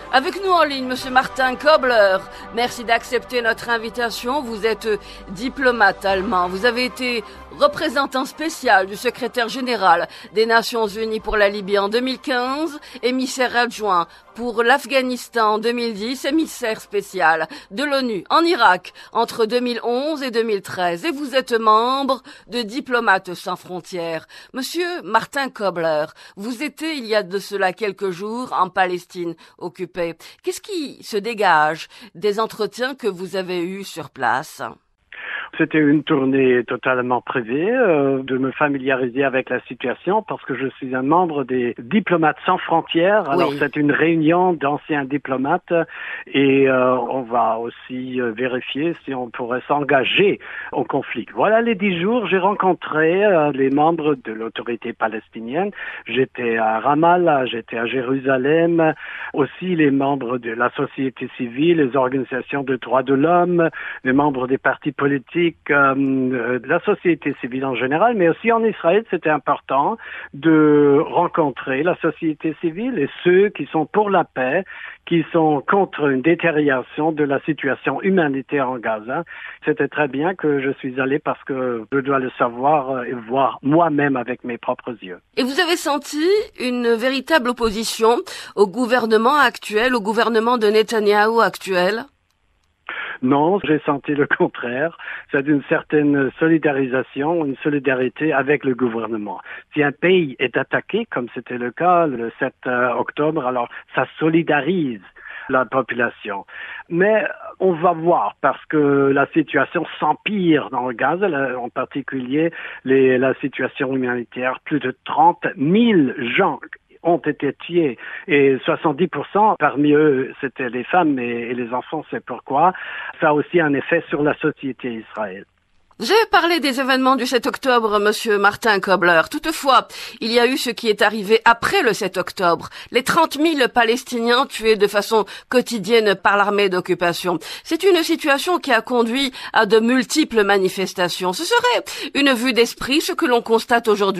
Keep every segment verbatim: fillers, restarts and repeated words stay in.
Avec nous en ligne, Monsieur Martin Kobler. Merci d'accepter notre invitation. Vous êtes diplomate allemand. Vous avez été représentant spécial du secrétaire général des Nations Unies pour la Libye en deux mille quinze, émissaire adjoint pour l'Afghanistan en deux mille dix, émissaire spécial de l'ONU en Irak entre deux mille onze et deux mille treize. Et vous êtes membre de Diplomates sans frontières. Monsieur Martin Kobler, vous étiez il y a de cela quelques jours en Palestine occupée. Qu'est-ce qui se dégage des entretiens que vous avez eus sur place ? C'était une tournée totalement privée, euh, de me familiariser avec la situation parce que je suis un membre des Diplomates sans frontières. Alors oui. C'est une réunion d'anciens diplomates et euh, on va aussi euh, vérifier si on pourrait s'engager au conflit. Voilà les dix jours, j'ai rencontré euh, les membres de l'autorité palestinienne. J'étais à Ramallah, j'étais à Jérusalem, aussi les membres de la société civile, les organisations de droits de l'homme, les membres des partis politiques, Euh, de la société civile en général, mais aussi en Israël, c'était important de rencontrer la société civile et ceux qui sont pour la paix, qui sont contre une détérioration de la situation humanitaire en Gaza. C'était très bien que je suis allé parce que je dois le savoir et voir moi-même avec mes propres yeux. Et vous avez senti une véritable opposition au gouvernement actuel, au gouvernement de Netanyahou actuel ? Non, j'ai senti le contraire. C'est une certaine solidarisation, une solidarité avec le gouvernement. Si un pays est attaqué, comme c'était le cas le sept octobre, alors ça solidarise la population. Mais on va voir parce que la situation s'empire dans le Gaza, en particulier les, la situation humanitaire. Plus de trente mille gens ont été tués et soixante-dix pour cent parmi eux c'était les femmes et, et les enfants. C'est pourquoi ça a aussi un effet sur la société israélienne. Vous avez parlé des événements du sept octobre, Monsieur Martin Kobler. Toutefois, il y a eu ce qui est arrivé après le sept octobre. Les trente mille Palestiniens tués de façon quotidienne par l'armée d'occupation. C'est une situation qui a conduit à de multiples manifestations. Ce serait une vue d'esprit, ce que l'on constate aujourd'hui ?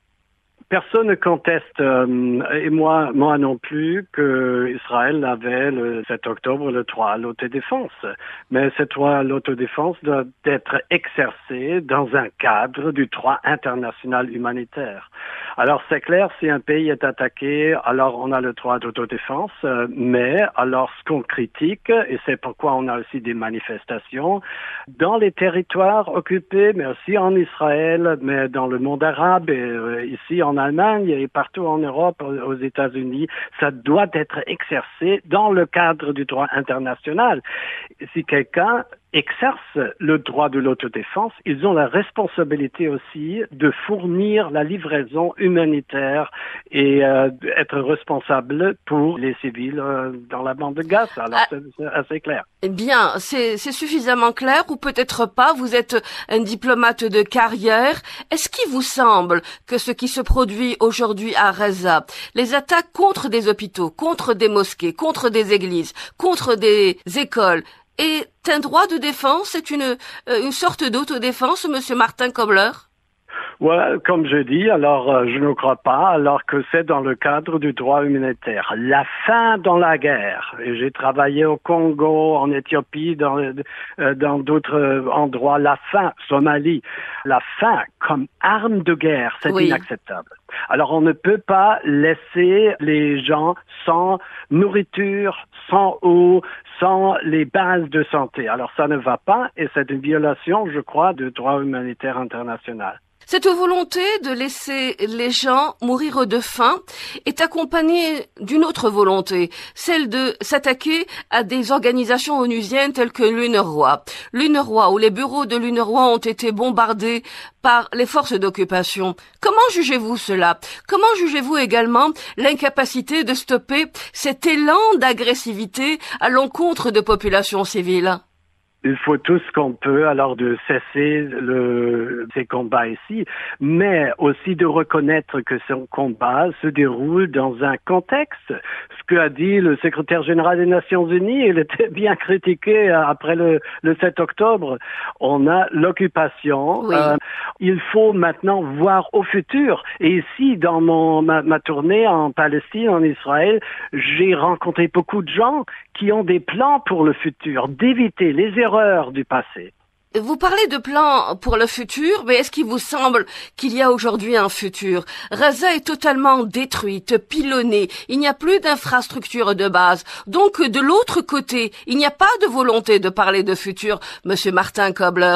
Personne ne conteste, euh, et moi, moi non plus, que Israël avait le sept octobre le droit à l'autodéfense. Mais ce droit à l'autodéfense doit être exercé dans un cadre du droit international humanitaire. Alors c'est clair, si un pays est attaqué, alors on a le droit d'autodéfense, euh, mais alors ce qu'on critique, et c'est pourquoi on a aussi des manifestations, dans les territoires occupés, mais aussi en Israël, mais dans le monde arabe, et euh, ici en Allemagne et partout en Europe, aux États-Unis, ça doit être exercé dans le cadre du droit international. Si quelqu'un exerce le droit de l'autodéfense, ils ont la responsabilité aussi de fournir la livraison humanitaire et euh, être responsable pour les civils euh, dans la bande de Gaza. Alors ah, c'est, c'est assez clair. Eh bien, c'est, c'est suffisamment clair ou peut-être pas. Vous êtes un diplomate de carrière. Est-ce qu'il vous semble que ce qui se produit aujourd'hui à Gaza, les attaques contre des hôpitaux, contre des mosquées, contre des églises, contre des écoles, est un droit de défense? C'est une, euh, une sorte d'autodéfense, Monsieur Martin Kobler? Voilà, comme je dis, alors euh, je ne crois pas, alors que c'est dans le cadre du droit humanitaire. La fin dans la guerre, et j'ai travaillé au Congo, en Éthiopie, dans, euh, dans d'autres endroits, la fin, Somalie, la fin comme arme de guerre, c'est oui. inacceptable. Alors on ne peut pas laisser les gens sans nourriture, sans eau, sans les bases de santé. Alors ça ne va pas et c'est une violation, je crois, du droit humanitaire international. Cette volonté de laisser les gens mourir de faim est accompagnée d'une autre volonté, celle de s'attaquer à des organisations onusiennes telles que l'UNRWA. L'UNRWA, où les bureaux de l'UNRWA ont été bombardés par les forces d'occupation. Comment jugez-vous cela? Comment jugez-vous également l'incapacité de stopper cet élan d'agressivité à l'encontre de populations civiles? Il faut tout ce qu'on peut alors de cesser le, ces combats ici, mais aussi de reconnaître que ce combat se déroule dans un contexte. Ce qu'a dit le secrétaire général des Nations Unies, il était bien critiqué après le, le sept octobre. On a l'occupation. Oui. Euh, il faut maintenant voir au futur. Et ici, dans mon, ma, ma tournée en Palestine, en Israël, j'ai rencontré beaucoup de gens qui ont des plans pour le futur, d'éviter les erreurs du passé. Vous parlez de plans pour le futur, mais est-ce qu'il vous semble qu'il y a aujourd'hui un futur? Gaza est totalement détruite, pilonnée, il n'y a plus d'infrastructure de base. Donc, de l'autre côté, il n'y a pas de volonté de parler de futur, Monsieur Martin Kobler.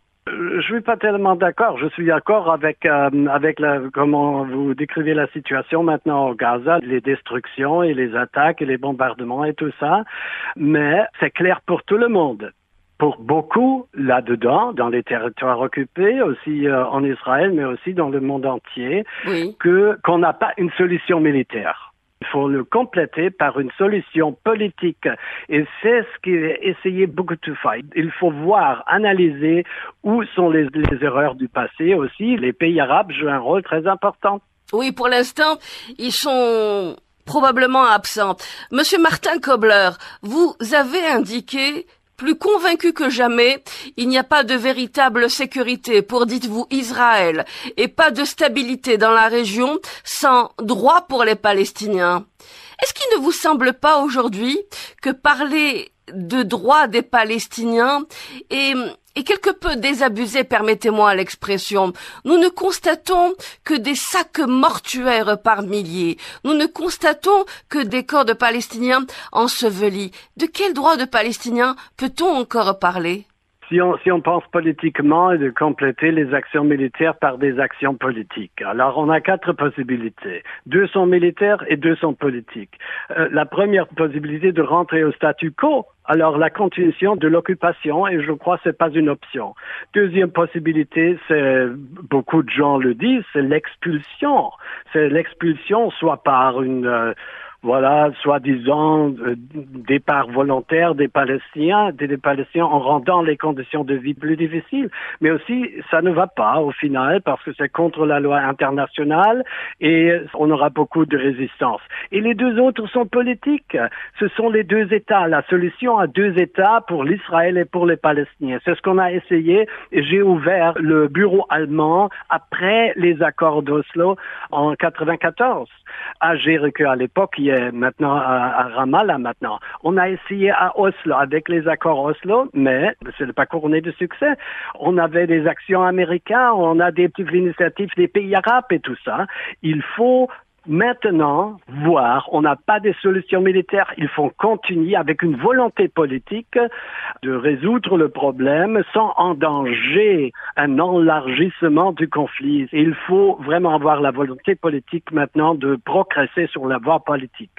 Je suis pas tellement d'accord. Je suis d'accord avec euh, avec la, comment vous décrivez la situation maintenant au Gaza, les destructions et les attaques et les bombardements et tout ça. Mais c'est clair pour tout le monde. Pour beaucoup là-dedans, dans les territoires occupés, aussi euh, en Israël, mais aussi dans le monde entier, Oui. que qu'on n'a pas une solution militaire. Il faut le compléter par une solution politique. Et c'est ce qui est essayé beaucoup de faire. Il faut voir, analyser où sont les, les erreurs du passé aussi. Les pays arabes jouent un rôle très important. Oui, pour l'instant, ils sont probablement absents. Monsieur Martin Kobler, vous avez indiqué, plus convaincu que jamais, il n'y a pas de véritable sécurité pour, dites-vous, Israël, et pas de stabilité dans la région sans droit pour les Palestiniens. Est-ce qu'il ne vous semble pas aujourd'hui que parler de droit des Palestiniens est, est quelque peu désabusé, permettez-moi l'expression. Nous ne constatons que des sacs mortuaires par milliers. Nous ne constatons que des corps de Palestiniens ensevelis. De quel droit de Palestiniens peut-on encore parler ? Si on, si on pense politiquement et de compléter les actions militaires par des actions politiques. Alors, on a quatre possibilités. Deux sont militaires et deux sont politiques. Euh, la première possibilité de rentrer au statu quo, alors la continuation de l'occupation, et je crois que c'est pas une option. Deuxième possibilité, c'est, beaucoup de gens le disent, c'est l'expulsion. C'est l'expulsion soit par une... Euh, Voilà, soi-disant euh, départ volontaire des Palestiniens, des, des Palestiniens en rendant les conditions de vie plus difficiles. Mais aussi, ça ne va pas au final parce que c'est contre la loi internationale et on aura beaucoup de résistance. Et les deux autres sont politiques. Ce sont les deux États, la solution à deux États pour l'Israël et pour les Palestiniens. C'est ce qu'on a essayé et j'ai ouvert le bureau allemand après les accords d'Oslo en quatre-vingt-quatorze. À Jéricho à l'époque, il est maintenant à, à Ramallah maintenant. On a essayé à Oslo avec les accords Oslo, mais ce n'est pas couronné de succès. On avait des actions américaines, on a des petites initiatives des pays arabes et tout ça. Il faut maintenant voir, on n'a pas de solution militaire, il faut continuer avec une volonté politique de résoudre le problème sans endanger un élargissement du conflit. Et il faut vraiment avoir la volonté politique maintenant de progresser sur la voie politique.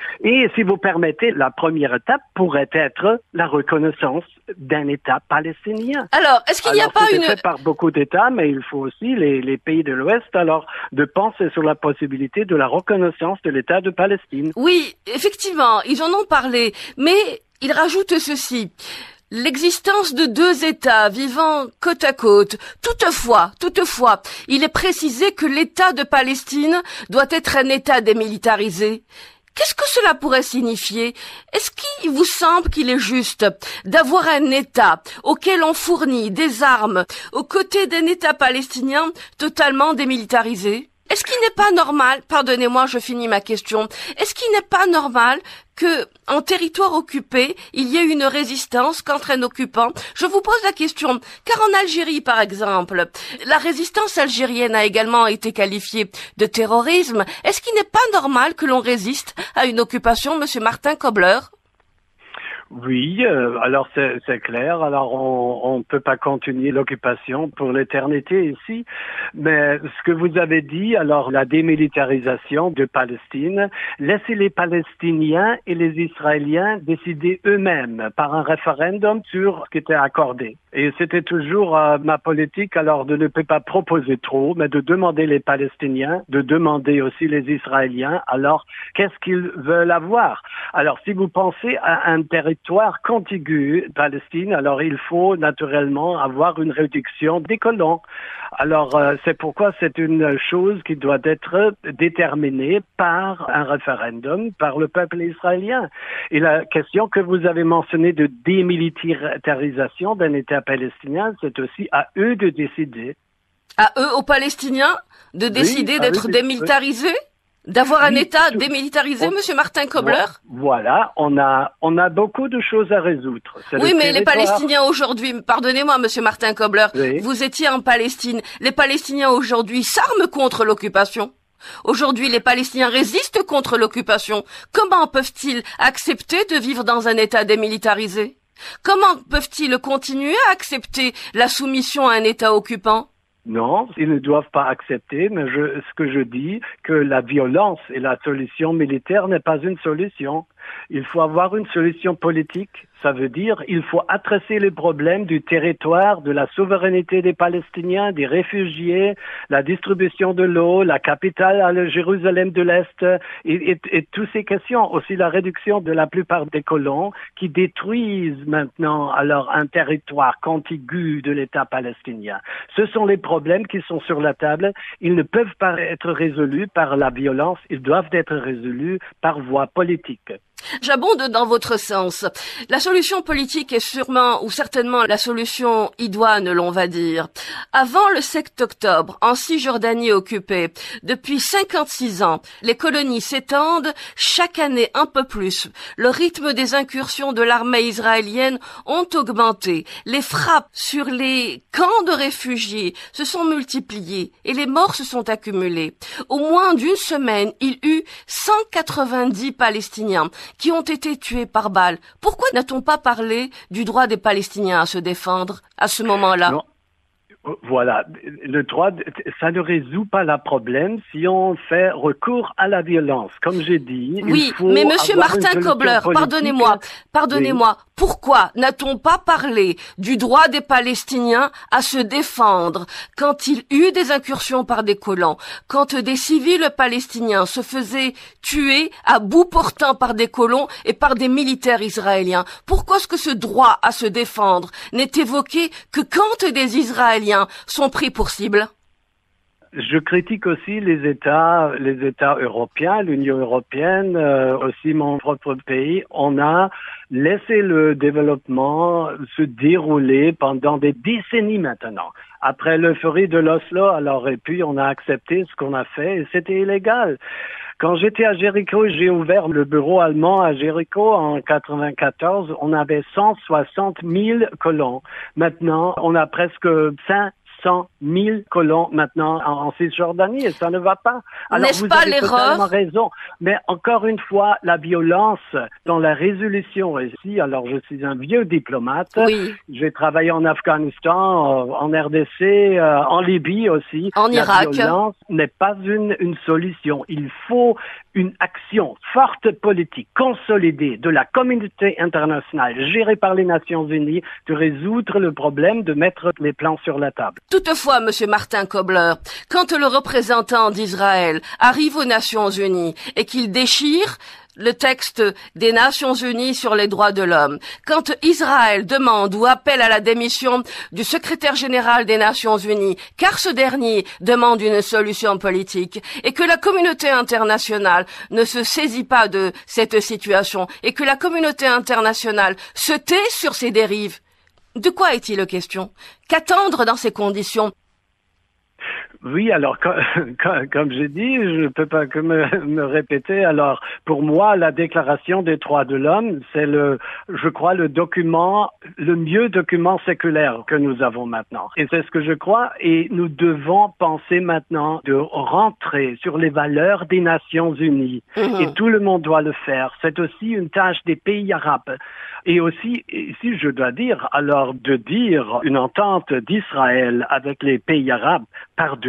Et si vous permettez, la première étape pourrait être la reconnaissance d'un État palestinien. Alors, est-ce qu'il n'y a alors, pas c'est une... fait par beaucoup d'États, mais il faut aussi les, les pays de l'Ouest, alors, de penser sur la possibilité de la reconnaissance de l'État de Palestine. Oui, effectivement, ils en ont parlé, mais ils rajoutent ceci. L'existence de deux États vivant côte à côte. Toutefois, toutefois, il est précisé que l'État de Palestine doit être un État démilitarisé. Qu'est-ce que cela pourrait signifier? Est-ce qu'il vous semble qu'il est juste d'avoir un État auquel on fournit des armes aux côtés d'un État palestinien totalement démilitarisé? Est-ce qu'il n'est pas normal, pardonnez-moi, je finis ma question, est-ce qu'il n'est pas normal que, en territoire occupé, il y ait une résistance contre un occupant? Je vous pose la question, car en Algérie, par exemple, la résistance algérienne a également été qualifiée de terrorisme. Est-ce qu'il n'est pas normal que l'on résiste à une occupation, Monsieur Martin Kobler? Oui, euh, alors c'est, c'est clair. Alors on ne peut pas continuer l'occupation pour l'éternité ici. Mais ce que vous avez dit, alors la démilitarisation de Palestine, laissez les Palestiniens et les Israéliens décider eux-mêmes par un référendum sur ce qui était accordé. Et c'était toujours euh, ma politique, alors de ne pas proposer trop, mais de demander les Palestiniens, de demander aussi les Israéliens, alors qu'est-ce qu'ils veulent avoir? Alors si vous pensez à un territoire contigu, Palestine, alors il faut naturellement avoir une réduction des colons. Alors euh, c'est pourquoi c'est une chose qui doit être déterminée par un référendum, par le peuple israélien. Et la question que vous avez mentionnée de démilitarisation d'un État palestinien, c'est aussi à eux de décider. À eux, aux Palestiniens, de décider oui, d'être oui, démilitarisés, oui. d'avoir un oui, État tout. démilitarisé, on, Monsieur Martin Kobler? Voilà, on a on a beaucoup de choses à résoudre. C'est oui, mais territoire. Les Palestiniens aujourd'hui, pardonnez-moi, Monsieur Martin Kobler, oui. vous étiez en Palestine. Les Palestiniens aujourd'hui s'arment contre l'occupation. Aujourd'hui, les Palestiniens résistent contre l'occupation. Comment peuvent-ils accepter de vivre dans un État démilitarisé? Comment peuvent-ils continuer à accepter la soumission à un État occupant? Non, ils ne doivent pas accepter, mais je, ce que je dis, que la violence et la solution militaire n'est pas une solution. Il faut avoir une solution politique. Ça veut dire il faut adresser les problèmes du territoire, de la souveraineté des Palestiniens, des réfugiés, la distribution de l'eau, la capitale à la Jérusalem de l'Est, et, et, et toutes ces questions. Aussi la réduction de la plupart des colons qui détruisent maintenant alors un territoire contigu de l'État palestinien. Ce sont les problèmes qui sont sur la table. Ils ne peuvent pas être résolus par la violence. Ils doivent être résolus par voie politique. J'abonde dans votre sens. La solution politique est sûrement ou certainement la solution idoine, l'on va dire. Avant le sept octobre, en Cisjordanie occupée, depuis cinquante-six ans, les colonies s'étendent chaque année un peu plus. Le rythme des incursions de l'armée israélienne ont augmenté. Les frappes sur les camps de réfugiés se sont multipliées et les morts se sont accumulés. Au moins d'une semaine, il y eut cent quatre-vingt-dix Palestiniens qui ont été tués par balles. Pourquoi n'a-t-on pas parlé du droit des Palestiniens à se défendre à ce moment-là? Non. Voilà, le droit, ça ne résout pas le problème si on fait recours à la violence. Comme j'ai dit, oui, il faut mais Monsieur Martin Kobler, pardonnez-moi, pardonnez-moi. Oui. Pourquoi n'a-t-on pas parlé du droit des Palestiniens à se défendre quand il y eut des incursions par des colons, quand des civils palestiniens se faisaient tuer à bout portant par des colons et par des militaires israéliens? Pourquoi est-ce que ce droit à se défendre n'est évoqué que quand des Israéliens sont pris pour cible? Je critique aussi les États, les États européens, l'Union européenne, euh, aussi mon propre pays. On a laissé le développement se dérouler pendant des décennies maintenant. Après l'euphorie de l'Oslo, alors et puis on a accepté ce qu'on a fait et c'était illégal. Quand j'étais à Jéricho, j'ai ouvert le bureau allemand à Jéricho en quatre-vingt-quatorze. On avait cent soixante mille colons. Maintenant, on a presque cinq cent mille colons maintenant en, en Cisjordanie et ça ne va pas. Alors N'est-ce vous pas avez l'erreur? totalement raison. Mais encore une fois, la violence dans la résolution ici, alors je suis un vieux diplomate. Oui. J'ai travaillé en Afghanistan, en R D C, euh, en Libye aussi. En la Irak. La violence n'est pas une, une solution. Il faut une action forte politique, consolidée de la communauté internationale, gérée par les Nations Unies, de résoudre le problème, de mettre les plans sur la table. Toutefois, Monsieur Martin Kobler, quand le représentant d'Israël arrive aux Nations Unies et qu'il déchire le texte des Nations Unies sur les droits de l'homme, quand Israël demande ou appelle à la démission du secrétaire général des Nations Unies, car ce dernier demande une solution politique, et que la communauté internationale ne se saisit pas de cette situation, et que la communauté internationale se tait sur ces dérives, de quoi est-il question? Qu'attendre dans ces conditions? Oui, alors comme, comme j'ai dit, je ne peux pas que me, me répéter. Alors pour moi, la Déclaration des droits de l'homme, c'est le, je crois, le document, le mieux document séculaire que nous avons maintenant. Et c'est ce que je crois. Et nous devons penser maintenant de rentrer sur les valeurs des Nations Unies. Mmh. Et tout le monde doit le faire. C'est aussi une tâche des pays arabes. Et aussi, ici, je dois dire, alors de dire une entente d'Israël avec les pays arabes par-dessus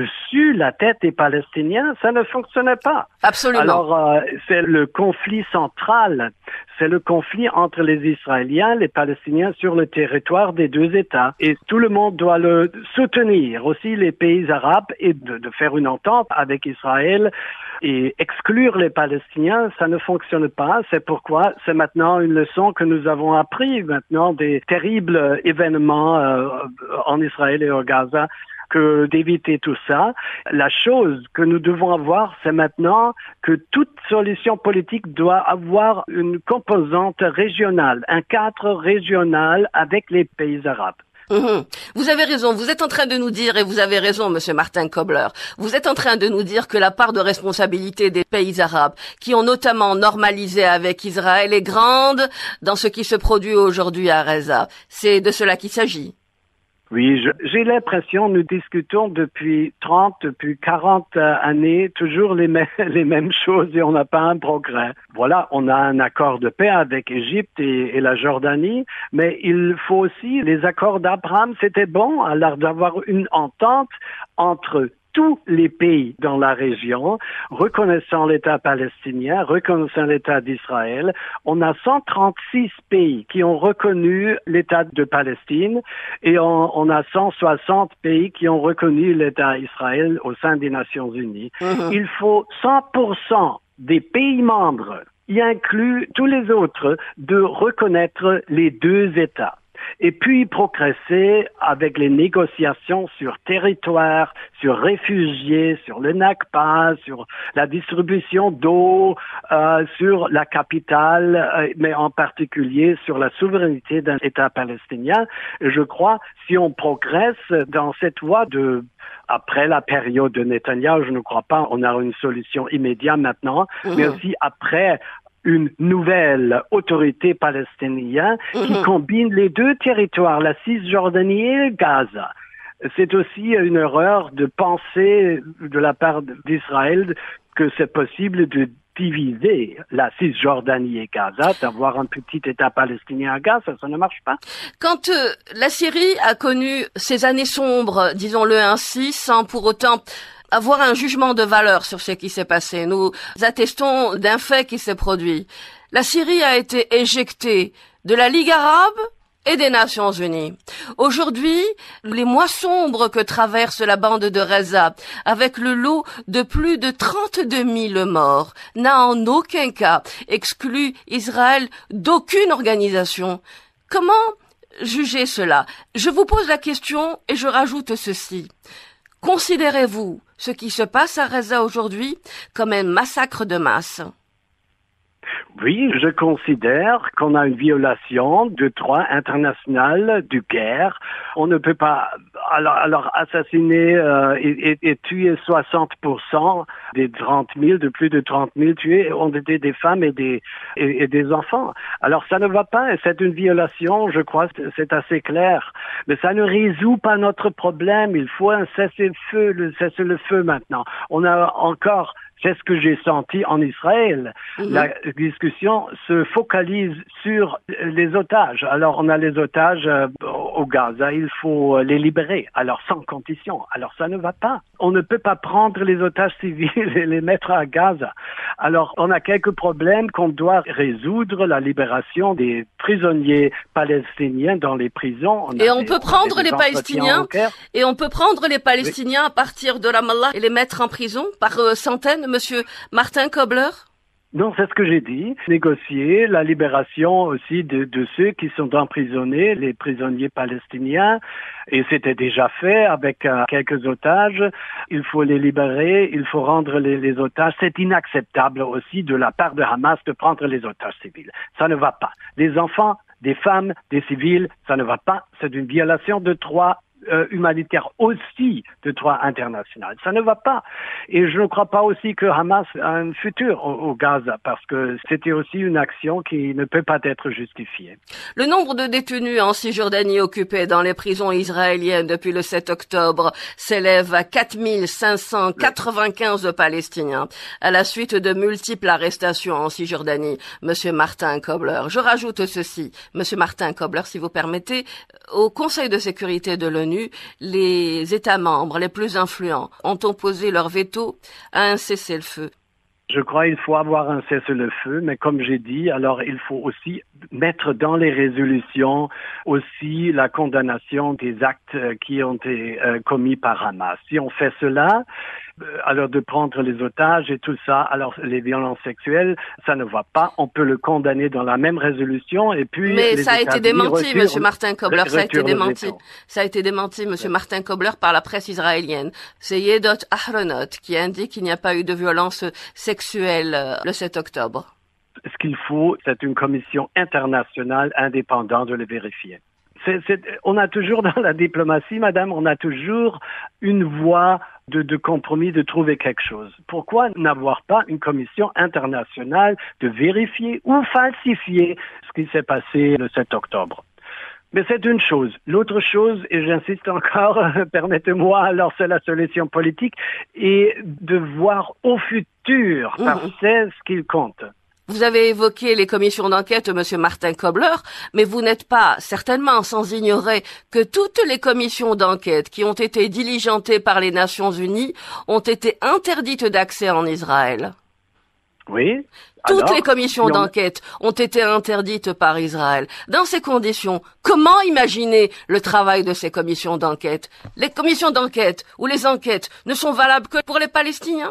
au-dessus la tête des Palestiniens, ça ne fonctionnait pas. Absolument. Alors, euh, c'est le conflit central, c'est le conflit entre les Israéliens, les Palestiniens sur le territoire des deux États. Et tout le monde doit le soutenir, aussi les pays arabes, et de, de faire une entente avec Israël et exclure les Palestiniens, ça ne fonctionne pas. C'est pourquoi c'est maintenant une leçon que nous avons appris maintenant des terribles événements euh, en Israël et au Gaza, que d'éviter tout ça. La chose que nous devons avoir, c'est maintenant que toute solution politique doit avoir une composante régionale, un cadre régional avec les pays arabes. Mmh. Vous avez raison, vous êtes en train de nous dire, et vous avez raison, monsieur Martin Kobler, vous êtes en train de nous dire que la part de responsabilité des pays arabes, qui ont notamment normalisé avec Israël, est grande dans ce qui se produit aujourd'hui à Gaza. C'est de cela qu'il s'agit. Oui, je, j'ai l'impression, nous discutons depuis trente, depuis quarante années, toujours les, mêmes, les mêmes choses et on n'a pas un progrès. Voilà, on a un accord de paix avec Égypte et, et la Jordanie, mais il faut aussi, les accords d'Abraham, c'était bon, alors d'avoir une entente entre tous les pays dans la région, reconnaissant l'État palestinien, reconnaissant l'État d'Israël. On a cent trente-six pays qui ont reconnu l'État de Palestine et on, on a cent soixante pays qui ont reconnu l'État d'Israël au sein des Nations Unies. Mmh. Il faut cent pour cent des pays membres, y inclut tous les autres, de reconnaître les deux États. Et puis progresser avec les négociations sur territoire, sur réfugiés, sur le Nakba, sur la distribution d'eau, euh, sur la capitale, euh, mais en particulier sur la souveraineté d'un État palestinien. Et je crois, si on progresse dans cette voie de après la période de Netanyahou, je ne crois pas on a une solution immédiate maintenant, mmh. mais aussi après une nouvelle autorité palestinienne mmh. qui combine les deux territoires, la Cisjordanie et le Gaza. C'est aussi une erreur de penser de la part d'Israël que c'est possible de diviser la Cisjordanie et Gaza, d'avoir un petit État palestinien à Gaza, ça ne marche pas. Quand euh, la Syrie a connu ses années sombres, disons-le ainsi, sans pour autant avoir un jugement de valeur sur ce qui s'est passé. Nous attestons d'un fait qui s'est produit. La Syrie a été éjectée de la Ligue arabe et des Nations unies. Aujourd'hui, les mois sombres que traverse la bande de Gaza, avec le lot de plus de trente-deux mille morts, n'a en aucun cas exclu Israël d'aucune organisation. Comment juger cela? Je vous pose la question et je rajoute ceci. Considérez-vous ce qui se passe à Gaza aujourd'hui comme un massacre de masse? Oui, je considère qu'on a une violation du droit international de guerre. On ne peut pas alors, alors assassiner euh, et, et, et tuer soixante pour cent des trente mille, de plus de trente mille tués ont été des femmes et des, et, et des enfants. Alors ça ne va pas, et c'est une violation, je crois, c'est assez clair. Mais ça ne résout pas notre problème. Il faut un cessez-le-feu, le cessez-le-feu maintenant. On a encore... C'est ce que j'ai senti en Israël. Mmh. La discussion se focalise sur les otages. Alors, on a les otages euh, au Gaza, il faut les libérer. Alors, sans condition. Alors, ça ne va pas. On ne peut pas prendre les otages civils et les mettre à Gaza. Alors, on a quelques problèmes qu'on doit résoudre, la libération des prisonniers palestiniens dans les prisons. On et on des, peut prendre les Palestiniens, et on peut prendre les Palestiniens oui. à partir de Ramallah et les mettre en prison par euh, centaines. Monsieur Martin Kobler? Non, c'est ce que j'ai dit. Négocier la libération aussi de, de ceux qui sont emprisonnés, les prisonniers palestiniens. Et c'était déjà fait avec euh, quelques otages. Il faut les libérer, il faut rendre les, les otages. C'est inacceptable aussi de la part de Hamas de prendre les otages civils. Ça ne va pas. Les enfants, des femmes, des civils, ça ne va pas. C'est une violation de droit Euh, humanitaire aussi de droit international. Ça ne va pas. Et je ne crois pas aussi que Hamas a un futur au, au Gaza, parce que c'était aussi une action qui ne peut pas être justifiée. Le nombre de détenus en Cisjordanie occupés dans les prisons israéliennes depuis le sept octobre s'élève à quatre mille cinq cent quatre-vingt-quinze Palestiniens, à la suite de multiples arrestations en Cisjordanie. Monsieur Martin Kobler, je rajoute ceci, Monsieur Martin Kobler, si vous permettez, au Conseil de sécurité de l'ONU, l'ONU, les États membres les plus influents ont opposé leur veto à un cessez-le-feu. Je crois qu'il faut avoir un cessez-le-feu, mais comme j'ai dit, alors il faut aussi mettre dans les résolutions aussi la condamnation des actes qui ont été euh, commis par Hamas. Si on fait cela, euh, alors de prendre les otages et tout ça, alors les violences sexuelles, ça ne va pas. On peut le condamner dans la même résolution et puis... Mais ça a été démenti, retirent, Monsieur Martin Kobler, ça a été démenti. Ça a été démenti, Monsieur ouais. Martin Kobler, par la presse israélienne. C'est Yedot Ahronot qui indique qu'il n'y a pas eu de violence sexuelle euh, le sept octobre. Ce qu'il faut, c'est une commission internationale indépendante de le vérifier. C'est, c'est, on a toujours dans la diplomatie, madame, on a toujours une voie de, de compromis, de trouver quelque chose. Pourquoi n'avoir pas une commission internationale de vérifier ou falsifier ce qui s'est passé le sept octobre? Mais c'est une chose. L'autre chose, et j'insiste encore, permettez-moi, alors c'est la solution politique, et de voir au futur, mmh. parce que c'est ce qu'il compte. Vous avez évoqué les commissions d'enquête, Monsieur Martin Kobler, mais vous n'êtes pas certainement sans ignorer que toutes les commissions d'enquête qui ont été diligentées par les Nations Unies ont été interdites d'accès en Israël. Oui. Toutes Alors, les commissions si on... d'enquête ont été interdites par Israël. Dans ces conditions, comment imaginer le travail de ces commissions d'enquête? Les commissions d'enquête ou les enquêtes ne sont valables que pour les Palestiniens?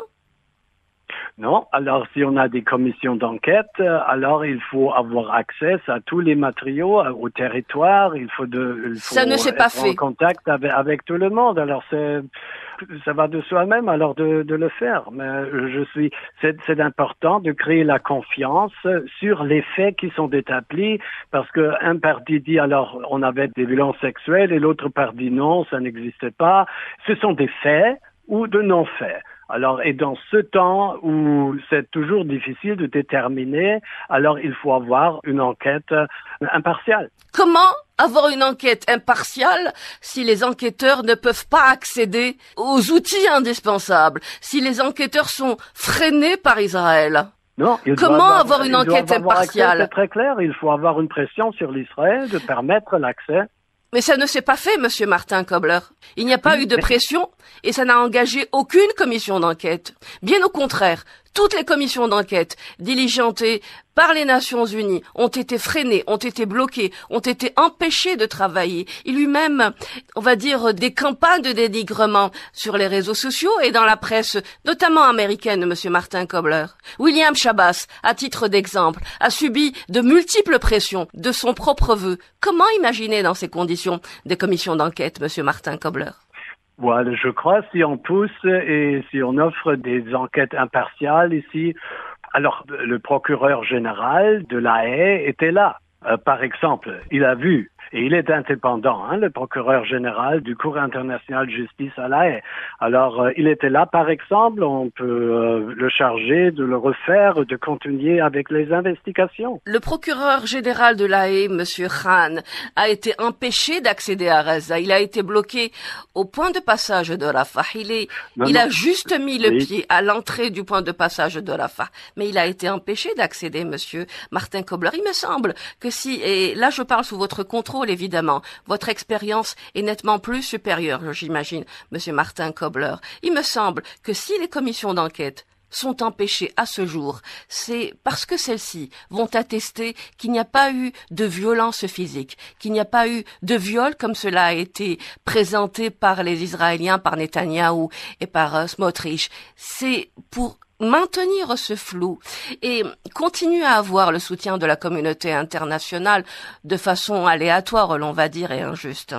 Non, alors si on a des commissions d'enquête, alors il faut avoir accès à tous les matériaux, au territoire, il faut, de, il faut ça ne s'est pas être fait. en contact avec, avec tout le monde. Alors c'est, ça va de soi-même alors de, de le faire. Mais je suis, c'est, c'est important de créer la confiance sur les faits qui sont établis, parce que un parti dit alors on avait des violences sexuelles et l'autre parti non, ça n'existait pas. Ce sont des faits ou de non-faits. Alors, et dans ce temps où c'est toujours difficile de déterminer, alors il faut avoir une enquête impartiale. Comment avoir une enquête impartiale si les enquêteurs ne peuvent pas accéder aux outils indispensables, si les enquêteurs sont freinés par Israël? Non, Comment avoir, avoir une enquête avoir impartiale? Accès, c'est très clair, il faut avoir une pression sur l'Israël de permettre l'accès. Mais ça ne s'est pas fait, Monsieur Martin Kobler. Il n'y a pas eu de pression et ça n'a engagé aucune commission d'enquête. Bien au contraire, toutes les commissions d'enquête diligentées par les Nations Unies ont été freinées, ont été bloquées, ont été empêchées de travailler. Il y a eu même, on va dire, des campagnes de dénigrement sur les réseaux sociaux et dans la presse, notamment américaine, Monsieur Martin Kobler. William Schabas, à titre d'exemple, a subi de multiples pressions de son propre vœu. Comment imaginer dans ces conditions des commissions d'enquête, Monsieur Martin Kobler? Voilà, je crois, si on pousse et si on offre des enquêtes impartiales ici, alors le procureur général de La Haye était là. Euh, par exemple, il a vu, et il est indépendant, hein, le procureur général du Cour international de justice à La Haye. Alors, euh, il était là, par exemple, on peut euh, le charger de le refaire, de continuer avec les investigations. Le procureur général de La Haye, Monsieur Khan, a été empêché d'accéder à Gaza. Il a été bloqué au point de passage de Rafah. Il, est, non, il non. a juste mis le oui. pied à l'entrée du point de passage de Rafah. Mais il a été empêché d'accéder, Monsieur Martin Kobler. Il me semble que si, et là je parle sous votre contrôle, évidemment. Votre expérience est nettement plus supérieure, j'imagine, Monsieur Martin Kobler. Il me semble que si les commissions d'enquête sont empêchées à ce jour, c'est parce que celles-ci vont attester qu'il n'y a pas eu de violence physique, qu'il n'y a pas eu de viol comme cela a été présenté par les Israéliens, par Netanyahou et par euh, Smotrich. C'est pour maintenir ce flou et continuer à avoir le soutien de la communauté internationale de façon aléatoire, l'on va dire, et injuste.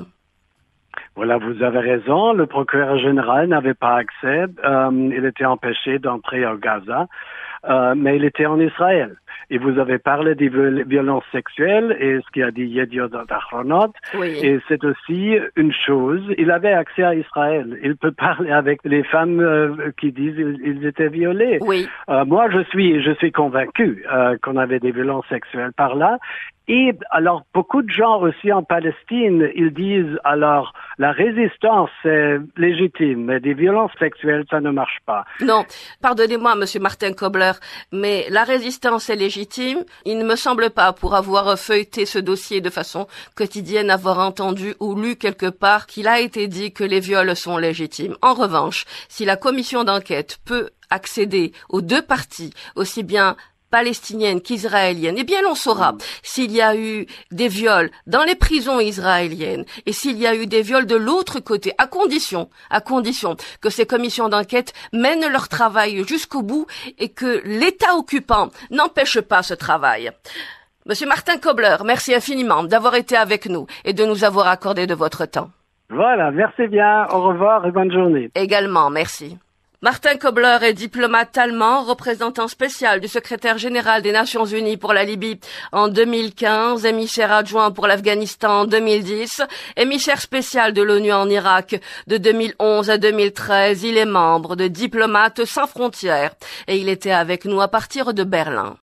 Voilà, vous avez raison. Le procureur général n'avait pas accès. Euh, il était empêché d'entrer à Gaza, euh, mais il était en Israël. Et vous avez parlé des violences sexuelles et ce qu'a dit Yediot Ahronot. Oui. Et c'est aussi une chose, il avait accès à Israël. Il peut parler avec les femmes euh, qui disent qu'ils étaient violés. Oui. Euh, moi, je suis, je suis convaincu euh, qu'on avait des violences sexuelles par là. Et alors, beaucoup de gens aussi en Palestine, ils disent, alors, la résistance, c'est légitime, mais des violences sexuelles, ça ne marche pas. Non, pardonnez-moi, Monsieur Martin Kobler, mais la résistance est légitime. Il ne me semble pas, pour avoir feuilleté ce dossier de façon quotidienne, avoir entendu ou lu quelque part qu'il a été dit que les viols sont légitimes. En revanche, si la commission d'enquête peut accéder aux deux parties, aussi bien palestinienne qu'israélienne, eh bien l'on saura s'il y a eu des viols dans les prisons israéliennes et s'il y a eu des viols de l'autre côté, à condition, à condition que ces commissions d'enquête mènent leur travail jusqu'au bout et que l'État occupant n'empêche pas ce travail. Monsieur Martin Kobler, merci infiniment d'avoir été avec nous et de nous avoir accordé de votre temps. Voilà, merci bien, au revoir et bonne journée. Également, merci. Martin Kobler est diplomate allemand, représentant spécial du secrétaire général des Nations Unies pour la Libye en deux mille quinze, émissaire adjoint pour l'Afghanistan en deux mille dix, émissaire spécial de l'ONU en Irak de deux mille onze à deux mille treize. Il est membre de Diplomates sans frontières et il était avec nous à partir de Berlin.